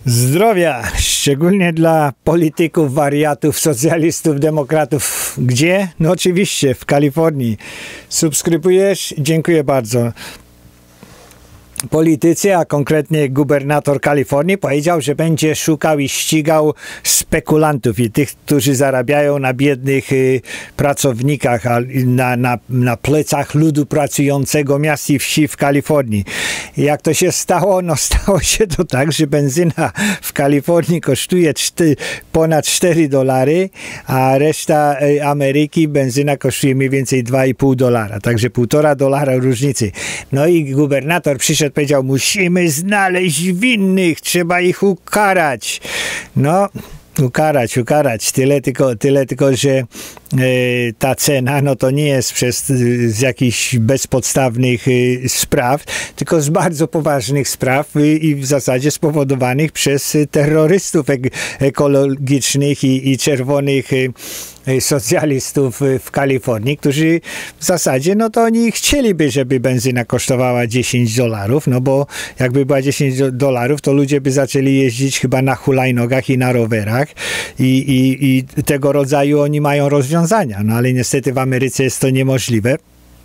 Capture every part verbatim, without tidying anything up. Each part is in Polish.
Zdrowia, szczególnie dla polityków, wariatów, socjalistów, demokratów. Gdzie? No oczywiście w Kalifornii. Subskrybujesz? Dziękuję bardzo. Politycy, a konkretnie gubernator Kalifornii powiedział, że będzie szukał i ścigał spekulantów i tych, którzy zarabiają na biednych y, pracownikach, a, na, na, na plecach ludu pracującego miast i wsi w Kalifornii. I jak to się stało? No stało się to tak, że benzyna w Kalifornii kosztuje cztery, ponad cztery dolary, a reszta y, Ameryki benzyna kosztuje mniej więcej dwa i pół dolara. Także półtora dolara różnicy. No i gubernator przyszedł, powiedział, musimy znaleźć winnych, trzeba ich ukarać. No, ukarać, ukarać. Tyle tylko, tyle tylko że e, ta cena, no to nie jest przez z jakichś bezpodstawnych e, spraw, tylko z bardzo poważnych spraw e, i w zasadzie spowodowanych przez terrorystów ek ekologicznych i, i czerwonych e, socjalistów w Kalifornii, którzy w zasadzie, no to oni chcieliby, żeby benzyna kosztowała dziesięć dolarów, no bo jakby była dziesięć dolarów, to ludzie by zaczęli jeździć chyba na hulajnogach i na rowerach i, i, i tego rodzaju oni mają rozwiązania, no ale niestety w Ameryce jest to niemożliwe.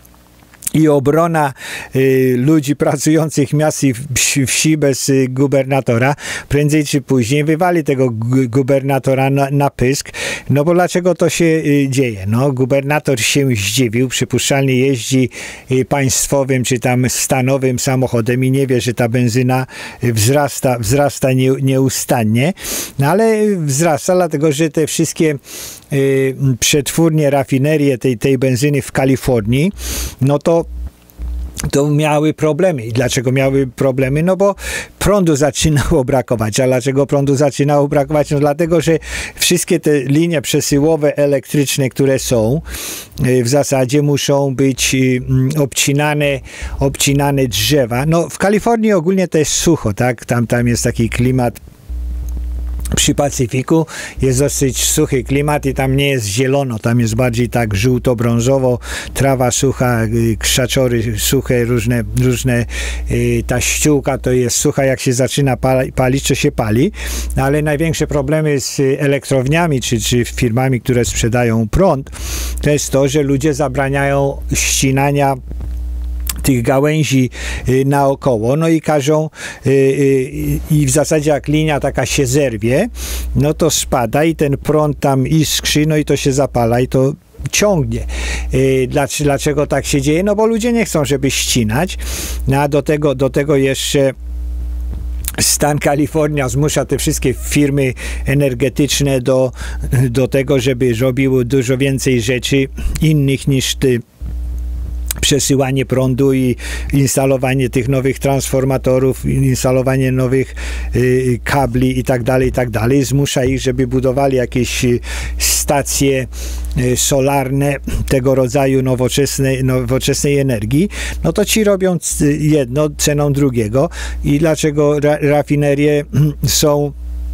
I obrona y, ludzi pracujących miast i wsi, wsi bez y, gubernatora prędzej czy później wywali tego gubernatora na, na pysk. No bo dlaczego to się y, dzieje? No, gubernator się zdziwił, przypuszczalnie jeździ y, państwowym czy tam stanowym samochodem i nie wie, że ta benzyna wzrasta, wzrasta nie, nieustannie. No ale wzrasta dlatego, że te wszystkie y, przetwórnie, rafinerie tej, tej benzyny w Kalifornii, no to to miały problemy. I dlaczego miały problemy? No bo prądu zaczynało brakować. A dlaczego prądu zaczynało brakować? No dlatego, że wszystkie te linie przesyłowe elektryczne, które są, w zasadzie muszą być obcinane, obcinane drzewa. No w Kalifornii ogólnie to jest sucho, tak? Tam, tam jest taki klimat. Przy Pacyfiku jest dosyć suchy klimat i tam nie jest zielono, tam jest bardziej tak żółto-brązowo, trawa sucha, krzaczory suche, różne, różne ta ściółka to jest sucha, jak się zaczyna palić, to się pali, no, ale największe problemy z elektrowniami czy, czy firmami, które sprzedają prąd, to jest to, że ludzie zabraniają ścinania tych gałęzi y, naokoło, no i każą y, y, i w zasadzie jak linia taka się zerwie, no to spada i ten prąd tam iskrzy, no i to się zapala i to ciągnie. Y, dlaczego tak się dzieje? No bo ludzie nie chcą, żeby ścinać, no a do tego, do tego jeszcze stan Kalifornia zmusza te wszystkie firmy energetyczne do, do tego, żeby robiły dużo więcej rzeczy innych niż ty przesyłanie prądu i instalowanie tych nowych transformatorów, instalowanie nowych y, kabli i tak dalej, i tak dalej. Zmusza ich, żeby budowali jakieś stacje y, solarne tego rodzaju nowoczesnej, nowoczesnej energii. No to ci robią jedno ceną drugiego. I dlaczego ra rafinerie są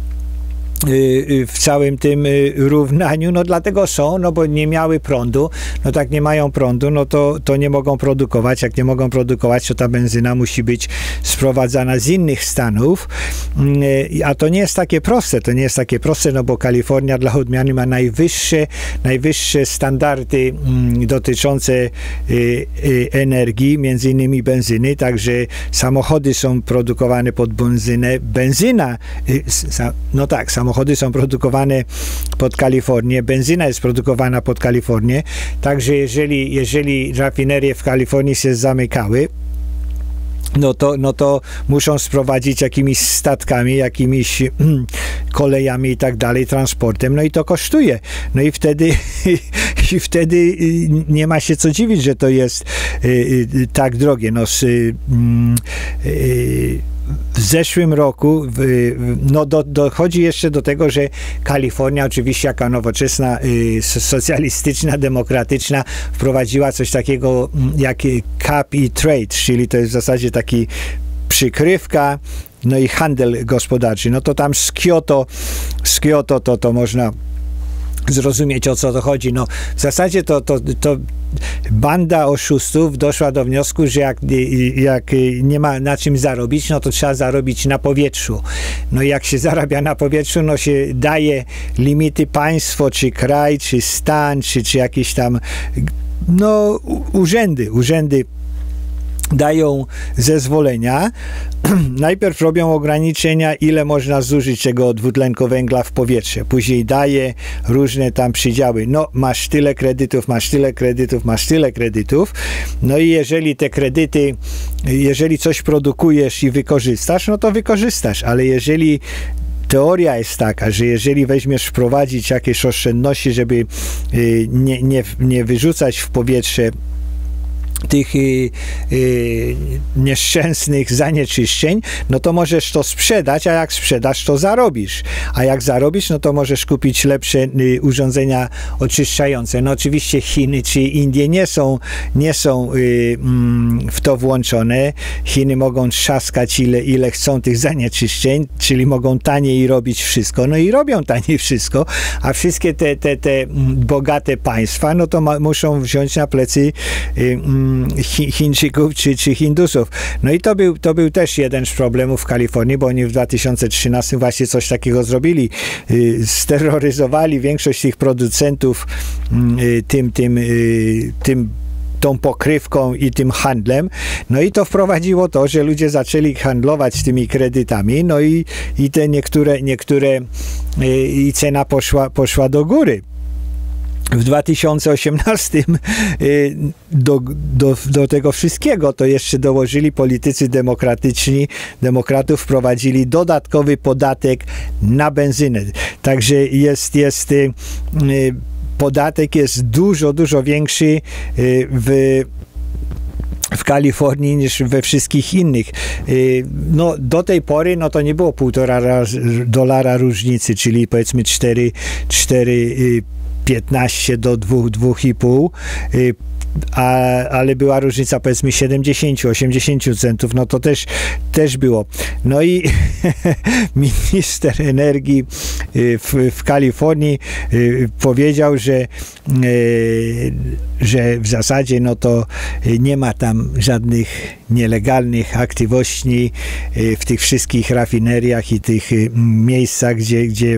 w całym tym równaniu? No dlatego są, no bo nie miały prądu, no tak nie mają prądu, no to, to nie mogą produkować, jak nie mogą produkować, to ta benzyna musi być sprowadzana z innych stanów, a to nie jest takie proste, to nie jest takie proste, no bo Kalifornia dla odmiany ma najwyższe, najwyższe standardy dotyczące energii, między innymi benzyny, także samochody są produkowane pod benzynę, benzyna, no tak, samochody Samochody są produkowane pod Kalifornię, benzyna jest produkowana pod Kalifornię, także jeżeli, jeżeli rafinerie w Kalifornii się zamykały, no to, no to muszą sprowadzić jakimiś statkami, jakimiś kolejami i tak dalej, transportem, no i to kosztuje. No i wtedy, i wtedy nie ma się co dziwić, że to jest y, tak drogie. No, y, y, w zeszłym roku no do, dochodzi jeszcze do tego, że Kalifornia oczywiście jaka nowoczesna, y, socjalistyczna, demokratyczna wprowadziła coś takiego jak cap i trade, czyli to jest w zasadzie taki przykrywka, no i handel gospodarczy. No to tam z Kyoto, z Kyoto to, to można zrozumieć, o co to chodzi. No, w zasadzie to, to, to banda oszustów doszła do wniosku, że jak, jak nie ma na czym zarobić, no to trzeba zarobić na powietrzu. No i jak się zarabia na powietrzu, no się daje limity państwo, czy kraj, czy stan, czy, czy jakieś tam no, urzędy, urzędy dają zezwolenia, najpierw robią ograniczenia, ile można zużyć tego dwutlenku węgla w powietrze. Później daje różne tam przydziały. No, masz tyle kredytów, masz tyle kredytów, masz tyle kredytów. No i jeżeli te kredyty, jeżeli coś produkujesz i wykorzystasz, no to wykorzystasz, ale jeżeli teoria jest taka, że jeżeli weźmiesz wprowadzić jakieś oszczędności, żeby nie, nie, nie wyrzucać w powietrze tych y, y, nieszczęsnych zanieczyszczeń, no to możesz to sprzedać, a jak sprzedasz, to zarobisz. A jak zarobisz, no to możesz kupić lepsze y, urządzenia oczyszczające. No oczywiście Chiny czy Indie nie są, nie są y, mm, w to włączone. Chiny mogą trzaskać ile, ile chcą tych zanieczyszczeń, czyli mogą taniej robić wszystko. No i robią taniej wszystko, a wszystkie te, te, te bogate państwa, no to ma, muszą wziąć na plecy y, Chińczyków czy, czy Hindusów. No i to był, to był też jeden z problemów w Kalifornii, bo oni w dwa tysiące trzynastym właśnie coś takiego zrobili. Steroryzowali większość tych producentów tym, tym, tym tą pokrywką i tym handlem. No i to wprowadziło to, że ludzie zaczęli handlować tymi kredytami, no i, i te niektóre, niektóre i cena poszła, poszła do góry. W dwa tysiące osiemnastym do, do, do tego wszystkiego to jeszcze dołożyli politycy demokratyczni, demokratów wprowadzili dodatkowy podatek na benzynę. Także jest, jest podatek jest dużo, dużo większy w w Kalifornii niż we wszystkich innych. No, do tej pory no to nie było półtora dolara różnicy, czyli powiedzmy cztery, cztery piętnaście do dwóch, dwóch i pół, a, ale była różnica powiedzmy siedemdziesiąt, osiemdziesiąt centów, no to też, też było. No i minister energii w, w Kalifornii powiedział, że, że w zasadzie no to nie ma tam żadnych nielegalnych aktywności w tych wszystkich rafineriach i tych miejscach, gdzie, gdzie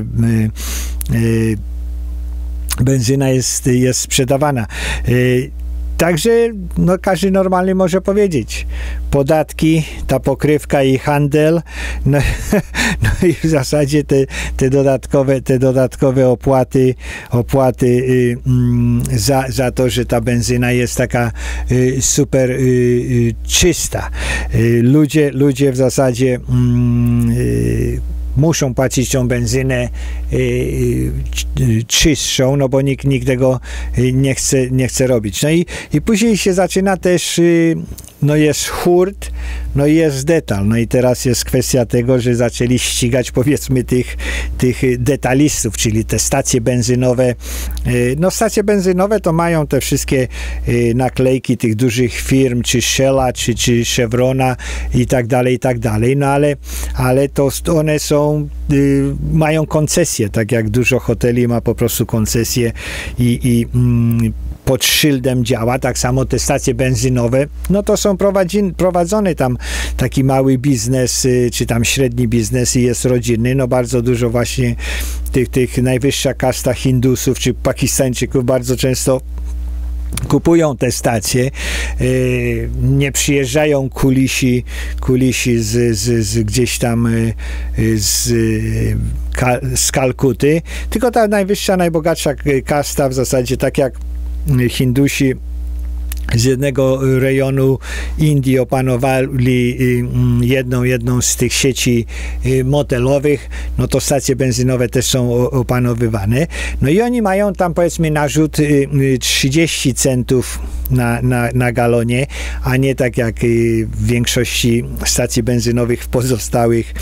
benzyna jest, jest sprzedawana. Także no, każdy normalny może powiedzieć, podatki, ta pokrywka i handel, no, no i w zasadzie te, te, dodatkowe, te dodatkowe opłaty, opłaty y, y, za, za to, że ta benzyna jest taka y, super y, y, czysta. Y, ludzie, ludzie w zasadzie y, muszą płacić tą benzynę y, czystszą, no bo nikt, nikt tego nie chce, nie chce robić. No i, i później się zaczyna też, y, no jest hurt, no i jest detal. No i teraz jest kwestia tego, że zaczęli ścigać powiedzmy tych, tych detalistów, czyli te stacje benzynowe. Y, no stacje benzynowe to mają te wszystkie y, naklejki tych dużych firm, czy Shella, czy, czy Chevrona i tak dalej, i tak dalej. No ale, ale to one są, y, mają koncesje, tak jak dużo hoteli ma po prostu koncesje i, i mm, pod szyldem działa, tak samo te stacje benzynowe, no to są prowadzi, prowadzony tam taki mały biznes, y, czy tam średni biznes i jest rodzinny, no bardzo dużo właśnie tych, tych najwyższa kasta Hindusów, czy Pakistańczyków bardzo często kupują te stacje, y, nie przyjeżdżają kulisi, kulisi z, z, z gdzieś tam y, z, ka, z Kalkuty, tylko ta najwyższa, najbogatsza kasta w zasadzie tak jak Hindusi z jednego rejonu Indii opanowali jedną, jedną z tych sieci motelowych, no to stacje benzynowe też są opanowywane. No i oni mają tam powiedzmy narzut trzydzieści centów na, na, na galonie, a nie tak jak w większości stacji benzynowych w pozostałych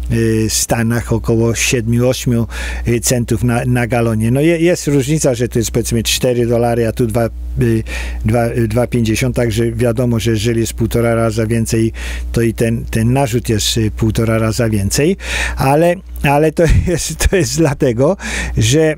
Stanach około siedem osiem centów na, na galonie. No je, jest różnica, że to jest powiedzmy cztery dolary, a tu dwa pięćdziesiąt, także wiadomo, że jeżeli jest półtora raza więcej, to i ten, ten narzut jest półtora raza więcej, ale, ale to, jest, to jest dlatego, że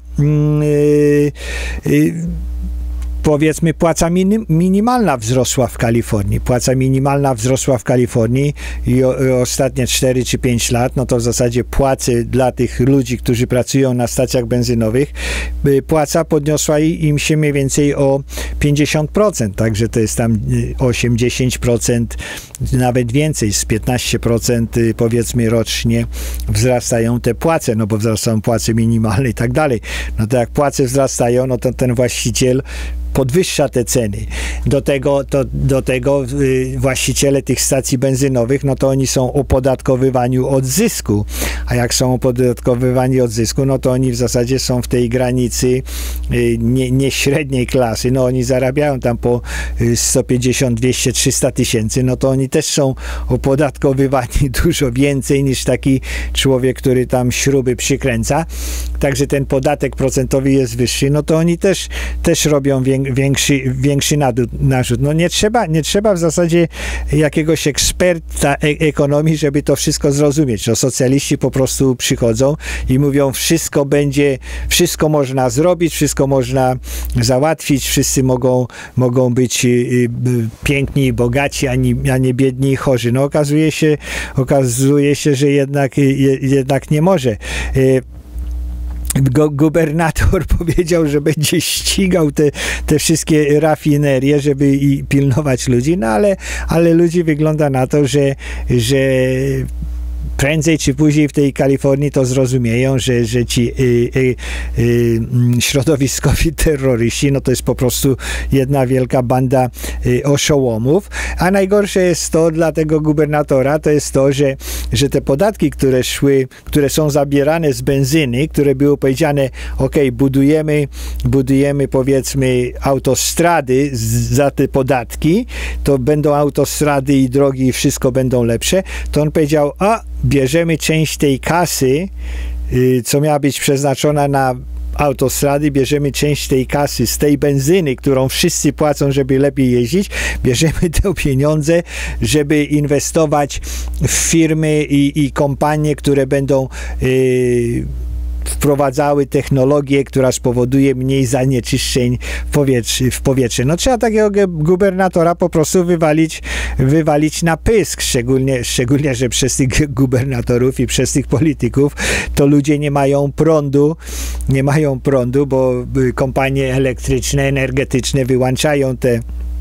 yy, yy, powiedzmy płaca minim, minimalna wzrosła w Kalifornii. Płaca minimalna wzrosła w Kalifornii i o, i ostatnie cztery czy pięć lat, no to w zasadzie płacy dla tych ludzi, którzy pracują na stacjach benzynowych, płaca podniosła im się mniej więcej o pięćdziesiąt procent, także to jest tam osiem do dziesięciu procent, nawet więcej, z piętnaście procent powiedzmy rocznie wzrastają te płace, no bo wzrastają płace minimalne i tak dalej. No to jak płace wzrastają, no to ten właściciel podwyższa te ceny. Do tego, to, do tego y, właściciele tych stacji benzynowych, no to oni są opodatkowywani od zysku. A jak są opodatkowywani od zysku, no to oni w zasadzie są w tej granicy y, nie, nie średniej klasy. No oni zarabiają tam po y, sto pięćdziesiąt, dwieście, trzysta tysięcy, no to oni też są opodatkowywani dużo więcej niż taki człowiek, który tam śruby przykręca. Także ten podatek procentowy jest wyższy, no to oni też, też robią więcej Większy, większy narzut. No nie trzeba, nie trzeba w zasadzie jakiegoś eksperta e ekonomii, żeby to wszystko zrozumieć. No socjaliści po prostu przychodzą i mówią, wszystko będzie, wszystko można zrobić, wszystko można załatwić, wszyscy mogą, mogą być y, y, piękni i bogaci, a nie, a nie biedni i chorzy. No okazuje się, okazuje się, że jednak, y, jednak nie może. Y, Go, gubernator powiedział, że będzie ścigał te, te wszystkie rafinerie, żeby i pilnować ludzi, no ale, ale ludzi wygląda na to, że, że prędzej czy później w tej Kalifornii to zrozumieją, że, że ci y, y, y, środowiskowi terroryści, no to jest po prostu jedna wielka banda y, oszołomów, a najgorsze jest to dla tego gubernatora, to jest to, że, że te podatki, które szły, które są zabierane z benzyny, które było powiedziane, ok, budujemy, budujemy powiedzmy autostrady z, za te podatki, to będą autostrady i drogi i wszystko będą lepsze, to on powiedział, a bierzemy część tej kasy, y, co miała być przeznaczona na autostrady, bierzemy część tej kasy z tej benzyny, którą wszyscy płacą, żeby lepiej jeździć, bierzemy te pieniądze, żeby inwestować w firmy i, i kompanie, które będą y, wprowadzały technologię, która spowoduje mniej zanieczyszczeń w powietrze. W powietrze. No trzeba takiego gubernatora po prostu wywalić, wywalić na pysk, szczególnie, szczególnie, że przez tych gubernatorów i przez tych polityków to ludzie nie mają prądu, nie mają prądu, bo kompanie elektryczne, energetyczne wyłączają te.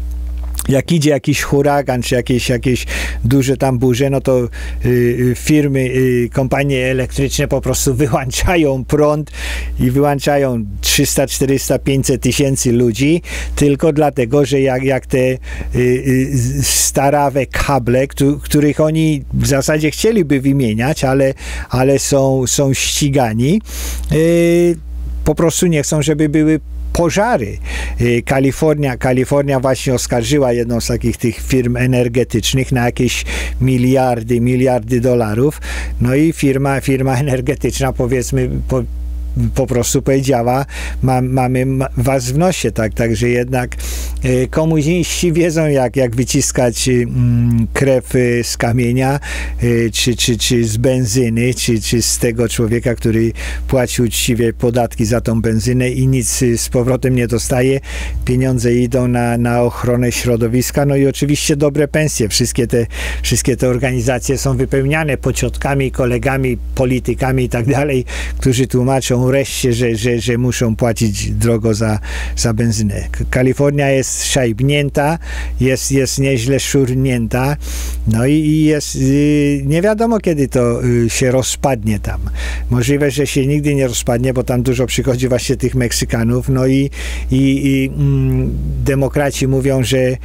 Jak idzie jakiś huragan, czy jakieś, jakieś duże tam burze, no to y, firmy, y, kompanie elektryczne po prostu wyłączają prąd i wyłączają trzysta, czterysta, pięćset tysięcy ludzi, tylko dlatego, że jak, jak te y, y, starawe kable, których oni w zasadzie chcieliby wymieniać, ale, ale są, są ścigani, y, po prostu nie chcą, żeby były pożary. Kalifornia, Kalifornia właśnie oskarżyła jedną z takich tych firm energetycznych na jakieś miliardy, miliardy dolarów. No i firma, firma energetyczna powiedzmy po, po prostu powiedziała, ma, mamy was w nosie, tak, także jednak y, komuniści wiedzą, jak, jak wyciskać y, krew y, z kamienia, y, czy, czy, czy z benzyny, czy, czy z tego człowieka, który płaci uczciwie podatki za tą benzynę i nic y, z powrotem nie dostaje. Pieniądze idą na, na ochronę środowiska, no i oczywiście dobre pensje. Wszystkie te, wszystkie te organizacje są wypełniane pociotkami, kolegami, politykami i tak dalej, którzy tłumaczą wreszcie, że, że, że muszą płacić drogo za, za benzynę. Kalifornia jest szajbnięta, jest, jest nieźle szurnięta, no i, i jest, yy, nie wiadomo kiedy to yy, się rozpadnie tam. Możliwe, że się nigdy nie rozpadnie, bo tam dużo przychodzi właśnie tych Meksykanów, no i, i, i mm, demokraci mówią, że yy,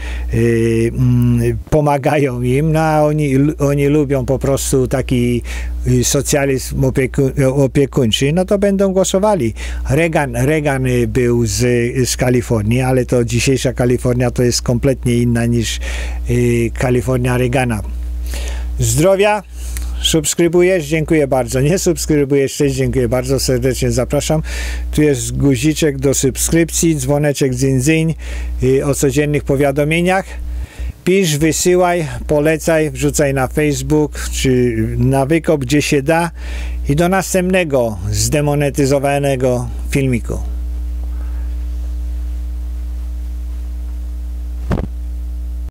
yy, pomagają im, no a oni, oni lubią po prostu taki socjalizm opieku, opiekuńczy, no to będą głosowali. Reagan, Reagan był z, z Kalifornii, ale to dzisiejsza Kalifornia to jest kompletnie inna niż y, Kalifornia Reagana. Zdrowia, Subskrybujesz? Dziękuję bardzo. Nie subskrybujesz? Też dziękuję bardzo. Serdecznie zapraszam. Tu jest guziczek do subskrypcji, dzwoneczek dzyń, dzyń o codziennych powiadomieniach. Pisz, wysyłaj, polecaj, wrzucaj na Facebook czy na wykop, gdzie się da. I do następnego zdemonetyzowanego filmiku.